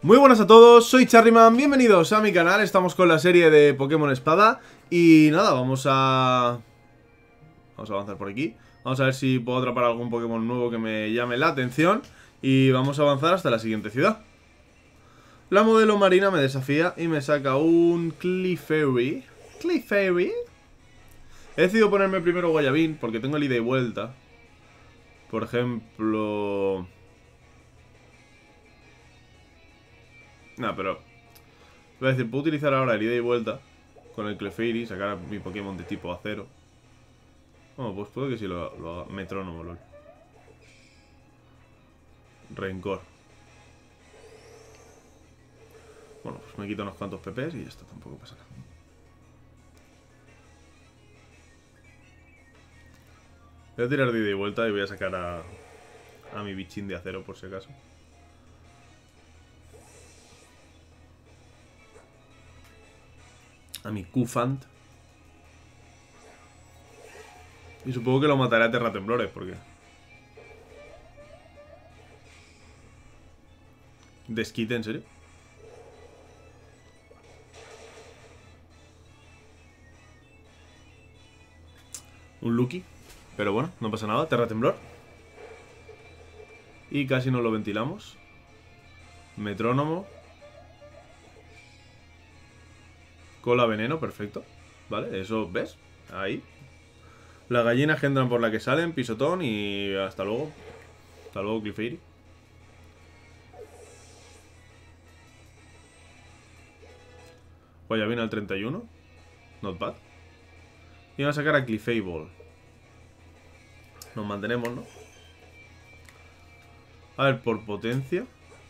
Muy buenas a todos, soy Charryman, bienvenidos a mi canal. Estamos con la serie de Pokémon Espada. Y nada, vamos a avanzar por aquí. Vamos a ver si puedo atrapar algún Pokémon nuevo que me llame la atención. Y vamos a avanzar hasta la siguiente ciudad. La modelo marina me desafía y me saca un Clefairy. Clefairy. He decidido ponerme primero Guayabín porque tengo el ida y vuelta. Por ejemplo... Nah, pero... Voy a decir, puedo utilizar ahora el ida y vuelta con el Clefairy y sacar a mi Pokémon de tipo acero. Bueno, pues puede que sí lo haga. Metrónomo, lol. Rencor. Bueno, pues me quito unos cuantos PPs y esto tampoco pasa nada. Voy a tirar de ida y vuelta y voy a sacar a mi bichín de acero por si acaso. A mi Cufant. Y supongo que lo mataré a Terratemblores, porque... ¿Desquite, en serio? Un Lucky. Pero bueno, no pasa nada, Terratemblor. Y casi no lo ventilamos. Metrónomo. Cola veneno, perfecto. Vale, eso, ¿ves? Ahí. Las gallinas que entran por la que salen, pisotón y hasta luego. Hasta luego, Clefairy. Guayabín al 31. Not bad. Y vamos a sacar a Clefable. Nos mantenemos, ¿no? A ver, por potencia.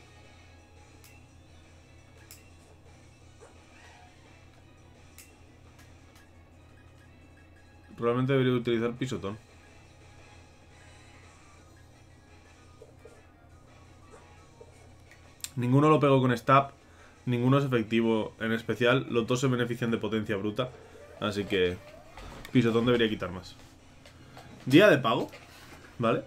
Probablemente debería utilizar pisotón. Ninguno lo pego con stab. Ninguno es efectivo. En especial, los dos se benefician de potencia bruta. Así que pisotón debería quitar más. Día de pago. ¿Vale?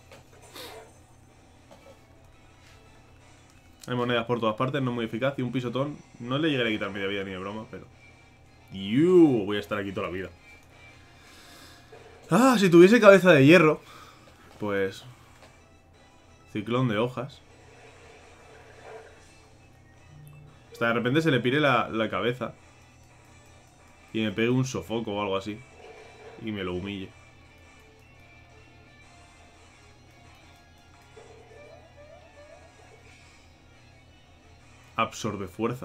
Hay monedas por todas partes, no es muy eficaz. Y un pisotón no le llegaré a quitar media vida ni de broma, pero... voy a estar aquí toda la vida. Ah, si tuviese cabeza de hierro, pues... Ciclón de hojas. Hasta de repente se le pire la cabeza. Y me pegue un sofoco o algo así. Y me lo humille. Absorbe fuerza.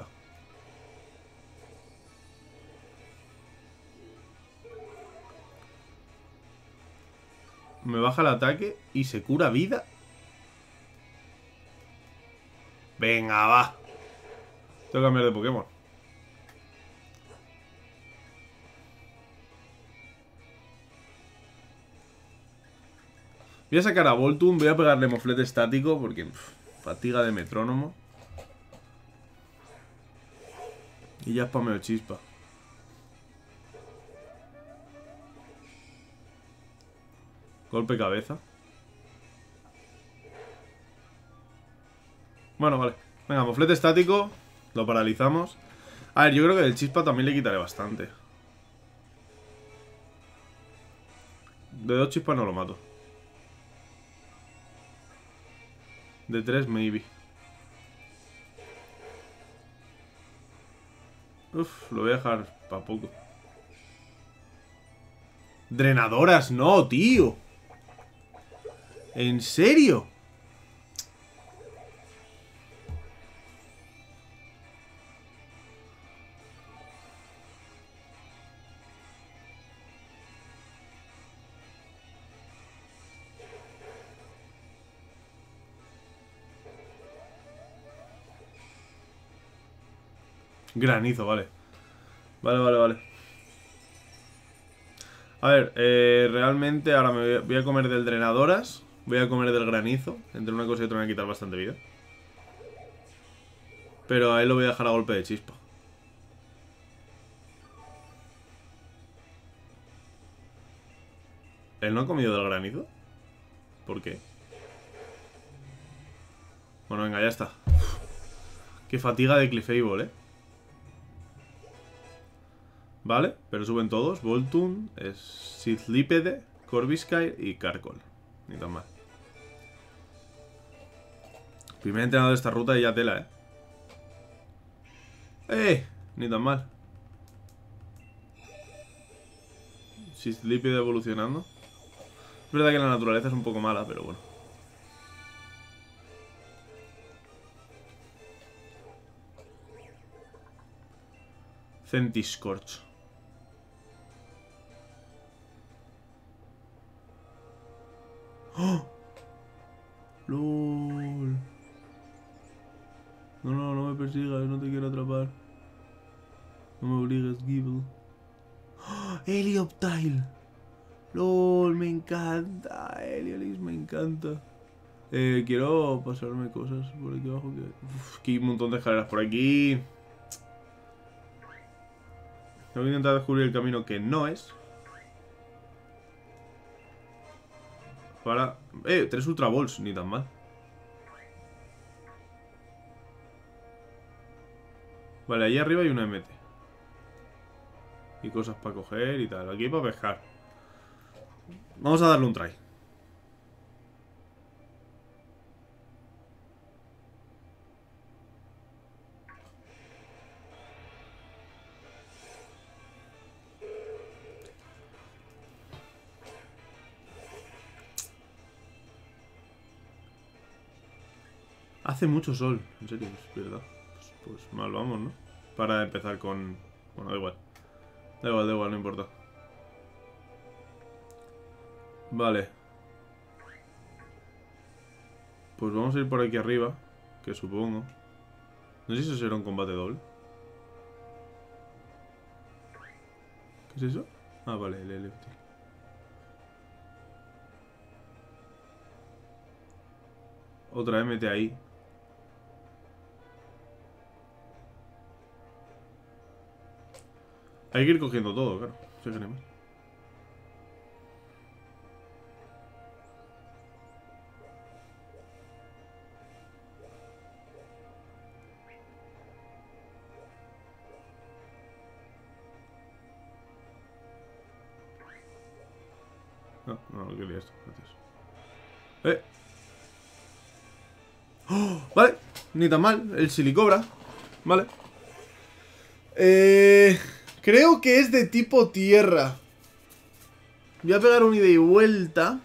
Me baja el ataque y se cura vida. Venga, va. Tengo que cambiar de Pokémon. Voy a sacar a Voltoon. Voy a pegarle moflete estático porque... fatiga de metrónomo. Y ya spameo chispa. Golpe cabeza. Bueno, vale. Venga, moflete estático. Lo paralizamos. A ver, yo creo que del chispa también le quitaré bastante. De 2 chispas no lo mato. De 3 maybe. Uf, lo voy a dejar para poco. Drenadoras, no, tío. ¿En serio? Granizo, vale. Vale. A ver, realmente ahora voy a comer del drenadoras. Voy a comer del granizo. Entre una cosa y otra me voy a quitar bastante vida. Pero a él lo voy a dejar a golpe de chispa. ¿Él no ha comido del granizo? ¿Por qué? Bueno, venga, ya está. Que fatiga de Clefable, Vale, pero suben todos. Voltun, Sizzlipede, Corvisquire y Carkol. Ni tan mal. Primer entrenador de esta ruta y ya tela, Ni tan mal. Sizzlipede evolucionando. Es verdad que la naturaleza es un poco mala, pero bueno. Centiskorch. ¡Oh! ¡Lol! No me persigas, no te quiero atrapar. No me obligues, Gible. ¡Oh! ¡Helioptile! ¡Lol! Me encanta. Heliolisk me encanta. Quiero pasarme cosas por aquí abajo. Que hay un montón de escaleras por aquí. Tengo que intentar descubrir el camino que no es. Para... 3 Ultra Balls, ni tan mal. Vale, ahí arriba hay una MT. Y cosas para coger y tal. Aquí hay para pescar. Vamos a darle un try. Hace mucho sol, en serio, es verdad. Pues mal vamos, ¿no? Para empezar con... Bueno, da igual. Da igual, no importa. Vale. Pues vamos a ir por aquí arriba. Que supongo. No sé si eso será un combate doble. ¿Qué es eso? Ah, vale, el Electil. Otra MT ahí. Hay que ir cogiendo todo, claro. Si queremos. No quería esto. Gracias. ¡Oh! Vale, ni tan mal. El Silicobra. Vale. Creo que es de tipo tierra. Voy a pegar un ida y vuelta.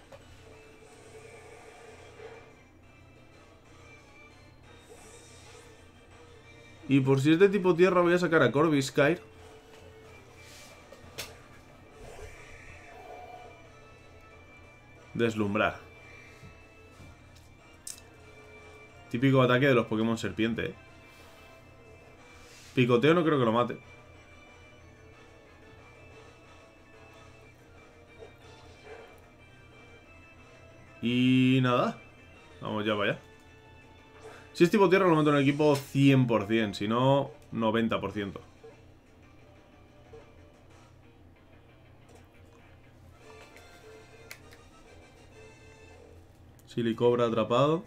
Y por si es de tipo tierra voy a sacar a Corvisquire. Deslumbrar. Típico ataque de los Pokémon serpiente, Picoteo no creo que lo mate. Y nada. Vamos ya para allá. Si es tipo tierra lo meto en el equipo 100%. Si no, 90%. Silicobra atrapado.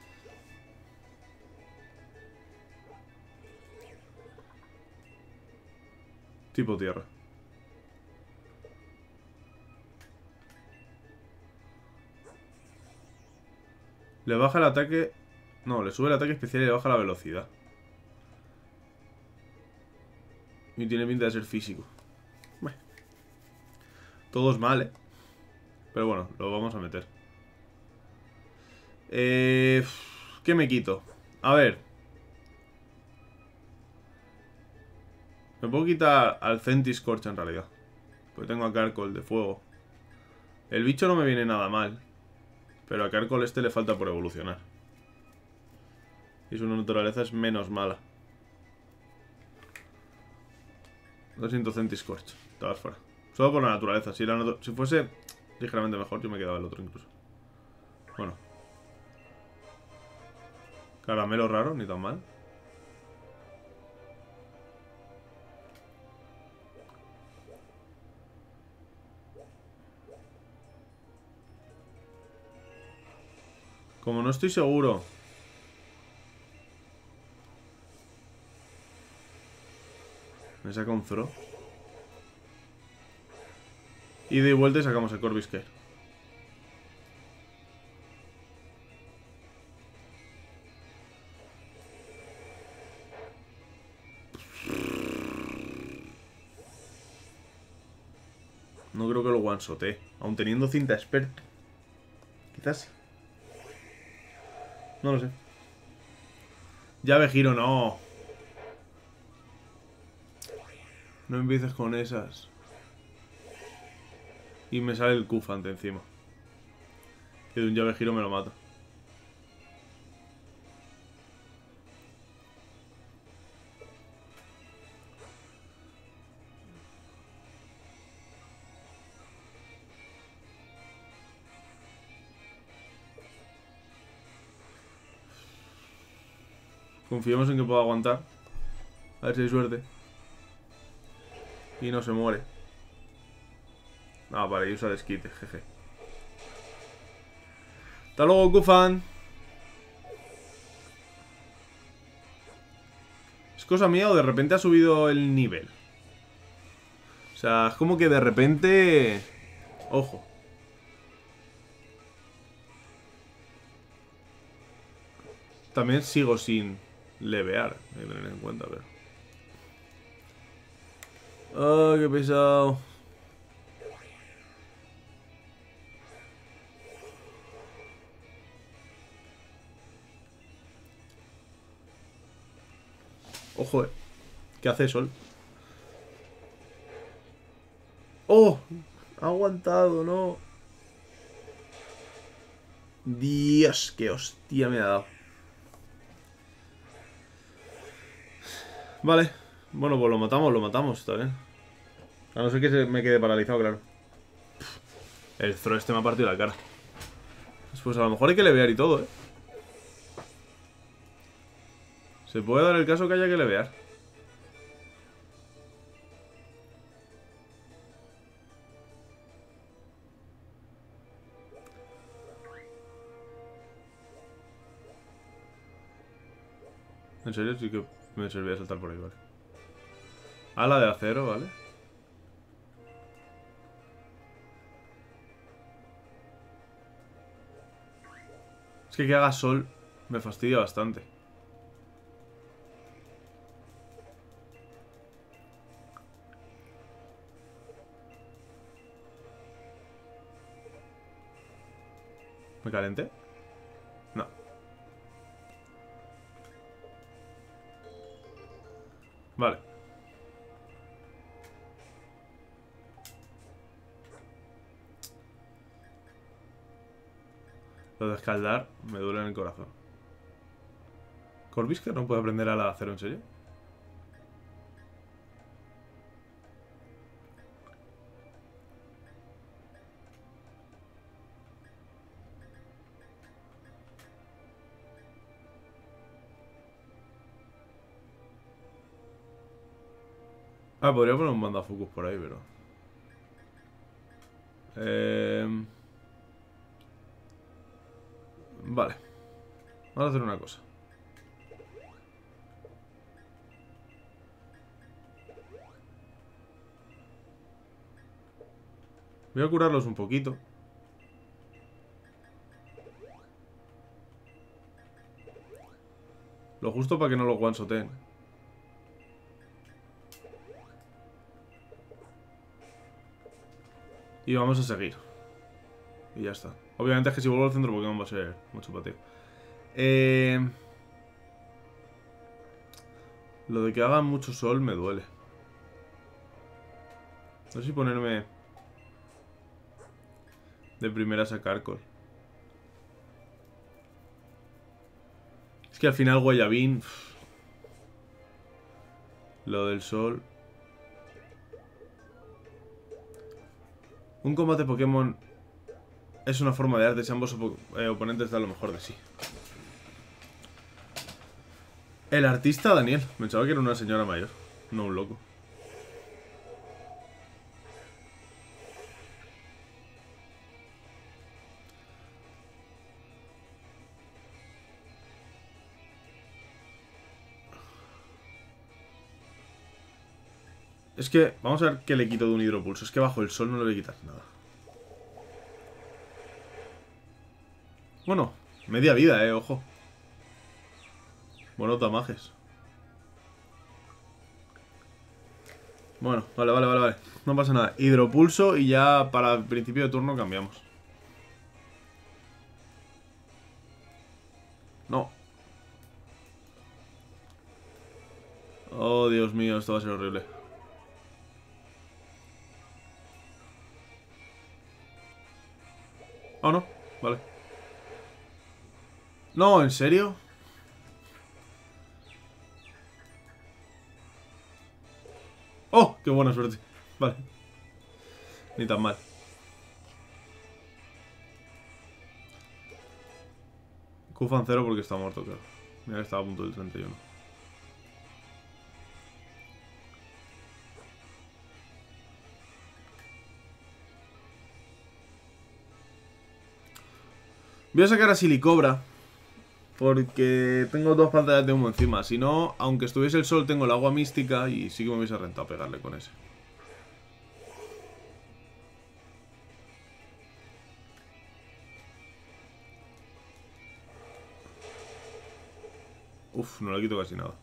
Tipo tierra. Le baja el ataque... No, le sube el ataque especial y le baja la velocidad. Y tiene pinta de ser físico. Bueno. Todo es mal, Pero bueno, lo vamos a meter. ¿Qué me quito? A ver. Me puedo quitar al Centiskorch en realidad. Porque tengo a Carkol de fuego. El bicho no me viene nada mal. Pero a Carkol este le falta por evolucionar. Y su naturaleza es menos mala. 200 Centiskorch. Estabas fuera. Solo por la naturaleza. Si fuese ligeramente mejor, yo me quedaba el otro incluso. Bueno. Caramelo raro, ni tan mal. Como no estoy seguro Me saca un Zoro. Y de vuelta y sacamos el Corvisquer. No creo que lo one-shotee, aun teniendo cinta experta. Quizás. No lo sé. Llave giro, no. No empieces con esas. Y me sale el Cufante encima. Que de un llave giro me lo mata. Confiemos en que pueda aguantar. A ver si hay suerte. Y no se muere. Ah, vale, y usa desquite, jeje. Hasta luego, Kufan. ¿Es cosa mía o de repente ha subido el nivel? O sea, es como que de repente... Ojo. También sigo sin levear. Hay que tener en cuenta, pero... ¡Ah, qué pesado! Ojo, ¿qué hace Sol? ¡Oh! Ha aguantado, ¿no? Dios, qué hostia me ha dado. Vale. Bueno, pues lo matamos, está bien. A no ser que me quede paralizado, claro. El Throw este me ha partido la cara. Pues a lo mejor hay que levear y todo, ¿eh? Se puede dar el caso que haya que levear. En serio, sí que me servía saltar por ahí, vale. Ala de acero, ¿vale? Es que haga sol me fastidia bastante. ¿Me calenté? No. Vale. Lo de escaldar me duele en el corazón. ¿Corvisquer no puede aprender ala de acero, en serio? Ah, podría poner un mandafocus por ahí, pero... Vale. Vamos a hacer una cosa. Voy a curarlos un poquito. Lo justo para que no los one-shoteen. Y vamos a seguir. Y ya está. Obviamente es que si vuelvo al centro Pokémon va a ser mucho pateo. Lo de que hagan mucho sol me duele. No sé si ponerme de primera a sacar col. Es que al final Guayabín... Lo del sol... Un combate Pokémon es una forma de arte si ambos oponentes dan lo mejor de sí. El artista Daniel. Pensaba que era una señora mayor, no un loco. Es que, vamos a ver qué le quito de un hidropulso. Es que bajo el sol no le voy a quitar nada. Bueno, media vida, ojo. Bueno, tamajes. Bueno, vale. No pasa nada. Hidropulso y ya para el principio de turno cambiamos. No. Oh, Dios mío, esto va a ser horrible. Oh, no. Vale. No, ¿en serio? ¡Oh! ¡Qué buena suerte! Vale. Ni tan mal. Kufan 0 porque está muerto, claro. Mira que estaba a punto del 31. Voy a sacar a Silicobra. Porque tengo dos pantallas de humo encima. Si no, aunque estuviese el sol, tengo el agua mística y sí que me hubiese rentado pegarle con ese. Uf, no le quito casi nada.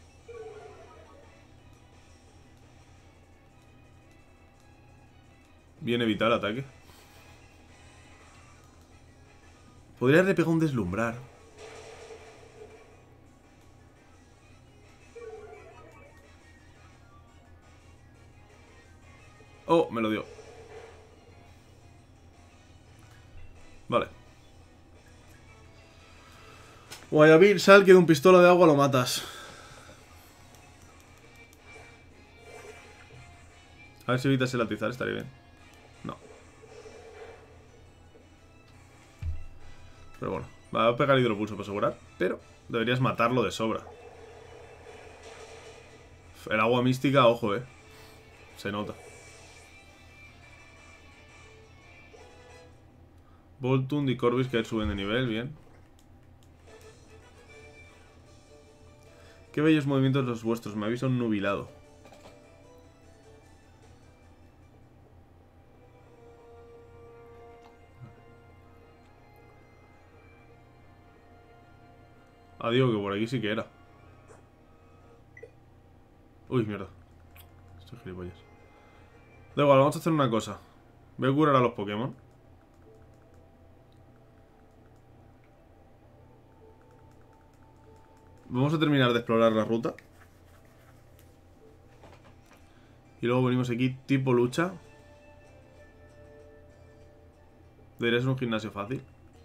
Bien evitar el ataque. Podría haberle pegado un deslumbrar. Oh, me lo dio. Vale. Guayabir, sal que de un pistola de agua lo matas. A ver si evitas el atizar, estaría bien. No. Pero bueno, va a pegar hidropulso para asegurar. Pero deberías matarlo de sobra. El agua mística, ojo, se nota. Voltund y Corvus que suben de nivel, bien. Qué bellos movimientos los vuestros, me habéis nubilado. Digo que por aquí sí que era. Uy, mierda. Estoy gilipollas. Da igual, vamos a hacer una cosa. Voy a curar a los Pokémon. Vamos a terminar de explorar la ruta. Y luego venimos aquí tipo lucha. Debería ser un gimnasio fácil.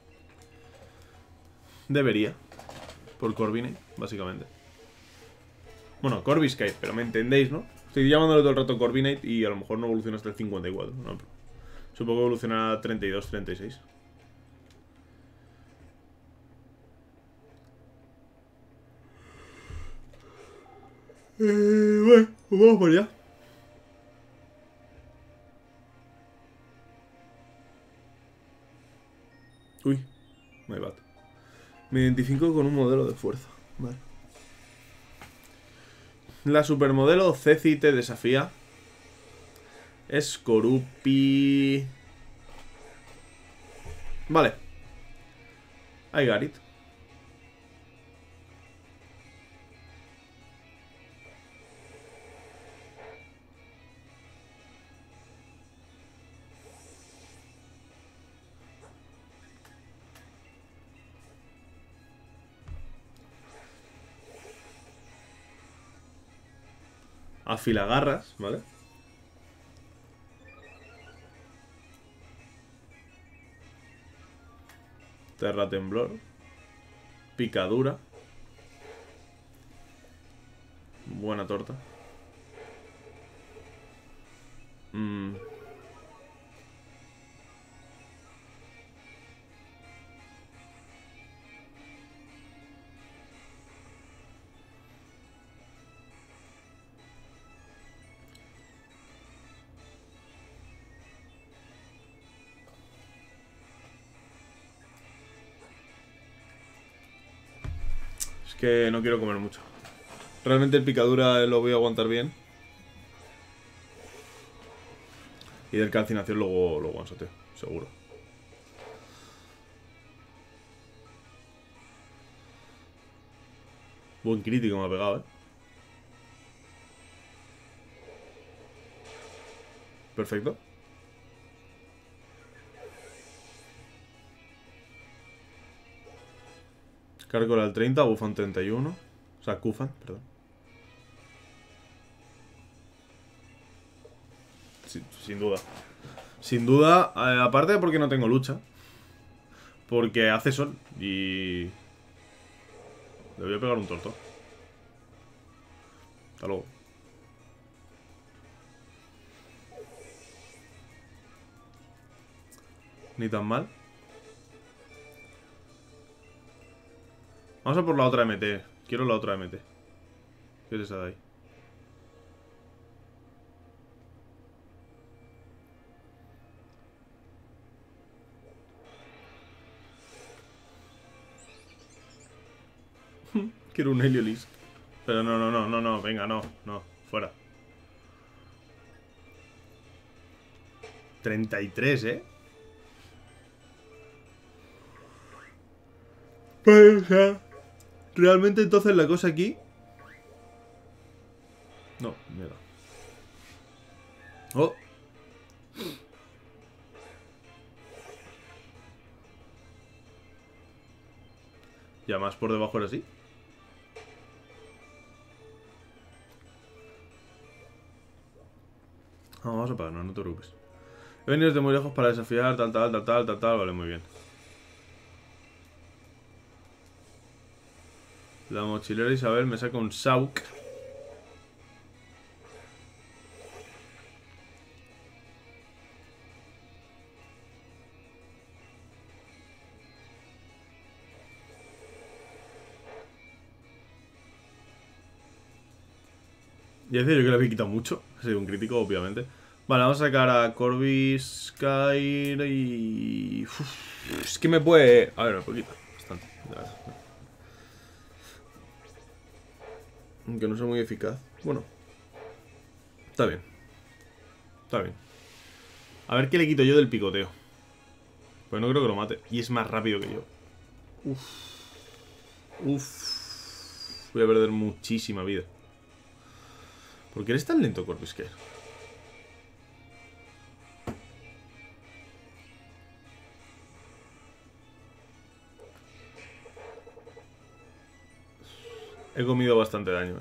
Debería. Por Corviknight, básicamente. Bueno, Corviscite, pero me entendéis, ¿no? Estoy llamándole todo el rato Corviknight y a lo mejor no evoluciona hasta el 54, ¿no? Supongo que evoluciona a 32, 36. Bueno, pues vamos por allá. Uy, my bad. Me identifico con un modelo de fuerza. Vale. La supermodelo Ceci te desafía. Skorupi. Vale. I got it. Afilagarras, ¿vale? Terratemblor. Picadura. Buena torta. Es que no quiero comer mucho. Realmente el picadura lo voy a aguantar bien. Y del calcinación luego lo one-shoteo, seguro. Buen crítico me ha pegado, Perfecto. Cárcola al 30, Bufan 31. O sea, Kufan, perdón. Sí, sin duda. Sin duda, aparte porque no tengo lucha. Porque hace sol y... Le voy a pegar un torto. Hasta luego. Ni tan mal. Vamos a por la otra MT. Quiero la otra MT. ¿Qué es esa de ahí? Quiero un Heliolisk. Pero no, venga, no, fuera. 33, Pues, realmente entonces la cosa aquí... No, mierda. Oh. Ya más por debajo era así. Vamos a pagarnos, no te preocupes. He venido desde muy lejos para desafiar, tal. Vale, muy bien. La mochilera Isabel me saca un Sauk. Ya decía yo que le había quitado mucho. Ha sido un crítico, obviamente. Vale, vamos a sacar a Corvus, Skyr y... Uf, es que me puede... A ver, un poquito. Bastante. Aunque no sea muy eficaz. Bueno. Está bien. Está bien. A ver qué le quito yo del picoteo. Pues no creo que lo mate. Y es más rápido que yo. Uf. Voy a perder muchísima vida. ¿Por qué eres tan lento, Corvus? He comido bastante daño.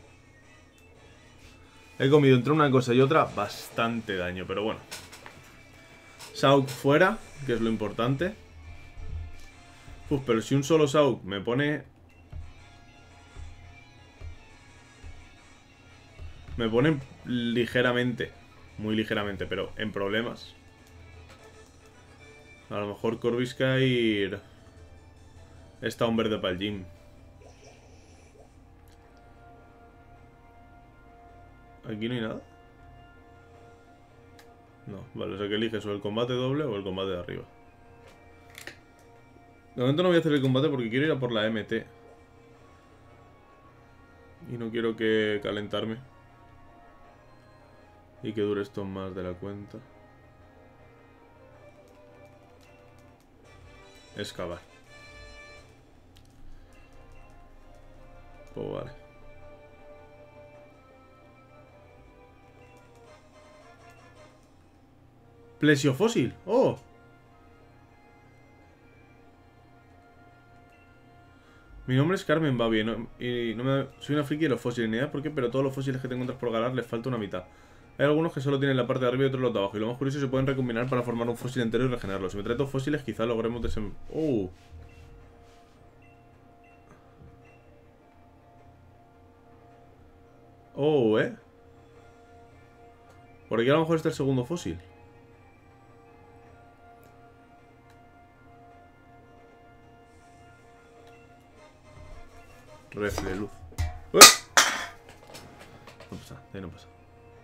He comido entre una cosa y otra bastante daño, pero bueno. Sauk fuera, que es lo importante. Uf, pero si un solo Sauk me pone... Me pone ligeramente, muy ligeramente, pero en problemas. A lo mejor Corviscair está un verde para el gym. ¿Aquí no hay nada? No, vale, o sea que eliges o el combate doble o el combate de arriba. De momento no voy a hacer el combate porque quiero ir a por la MT. Y no quiero que calentarme. Y que dure esto más de la cuenta. Excavar. Pues vale. Plesiofósil. ¡Oh! Mi nombre es Carmen Babi, y no me, soy una friki de los fósiles, ni idea por qué, pero todos los fósiles que te encuentras por galar les falta una mitad. Hay algunos que solo tienen la parte de arriba y otros los de abajo, y lo más curioso es que se pueden recombinar para formar un fósil entero y regenerarlo. Si me trae dos fósiles, quizá logremos ¡Oh! ¡Oh, Por aquí a lo mejor está el segundo fósil. Refle de luz. No pasa, de ahí no pasa.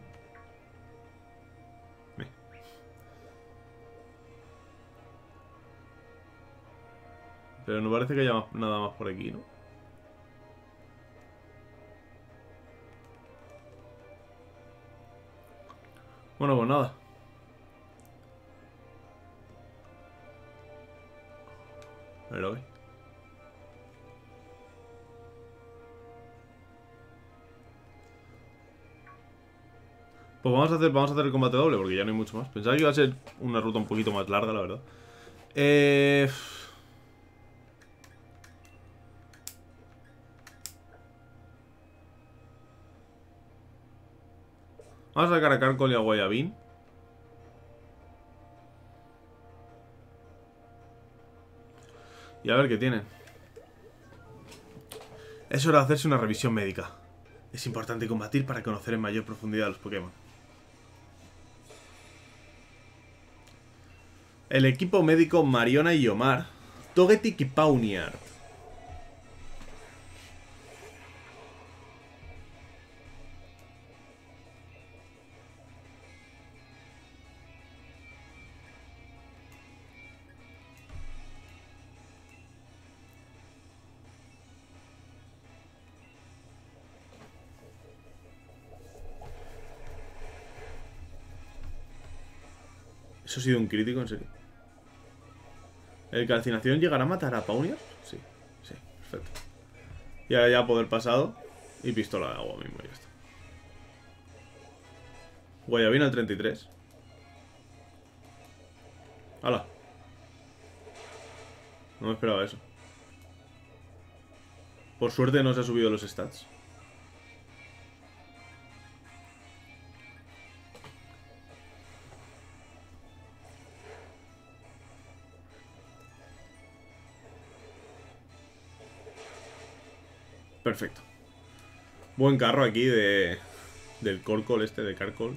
Pero no parece que haya nada más por aquí, ¿no? Bueno, pues nada. Pero ok. Pues vamos a hacer el combate doble, porque ya no hay mucho más. Pensaba que iba a ser una ruta un poquito más larga, la verdad. Vamos a sacar a Carcol y a Guayabín. Y a ver qué tienen. Es hora de hacerse una revisión médica. Es importante combatir para conocer en mayor profundidad a los Pokémon. El equipo médico Mariona y Omar. Togetic y Pawniard. ¿Eso ha sido un crítico, en serio? ¿El calcinación llegará a matar a Pawniard? Sí, sí, perfecto. Y ahora ya poder pasado. Y pistola de agua mismo, ya está. Guayabín al 33. ¡Hala! No me esperaba eso. Por suerte no se ha subido los stats. Perfecto. Buen carro aquí del Corcol este, de Carcol.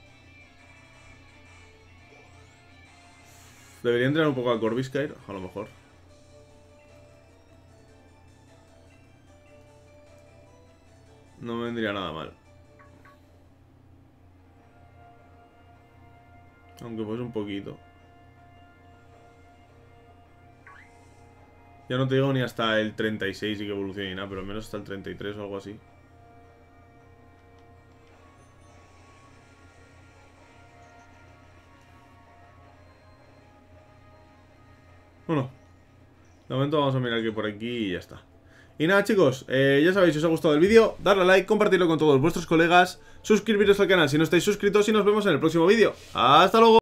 Debería entrenar un poco a Corvisquire, a lo mejor. No me vendría nada mal. Aunque pues un poquito. Ya no te digo ni hasta el 36 y que evolucione ni nada, pero al menos hasta el 33 o algo así. Bueno, de momento vamos a mirar que por aquí y ya está. Y nada, chicos, ya sabéis, si os ha gustado el vídeo, darle a like, compartirlo con todos vuestros colegas, suscribiros al canal si no estáis suscritos y nos vemos en el próximo vídeo. ¡Hasta luego!